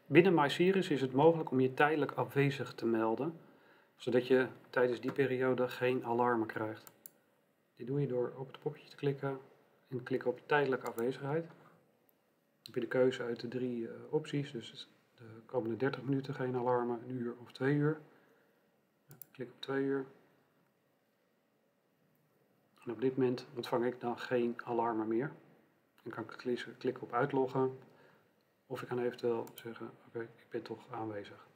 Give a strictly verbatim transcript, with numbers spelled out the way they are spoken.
Binnen MySirius is het mogelijk om je tijdelijk afwezig te melden, zodat je tijdens die periode geen alarmen krijgt. Dit doe je door op het poppetje te klikken en klikken op tijdelijke afwezigheid. Dan heb je de keuze uit de drie uh, opties, dus de komende dertig minuten geen alarmen, een uur of twee uur. Klik op twee uur. En op dit moment ontvang ik dan geen alarmen meer. Dan kan ik klikken op uitloggen. Of ik kan eventueel zeggen, oké, okay, ik ben toch aanwezig.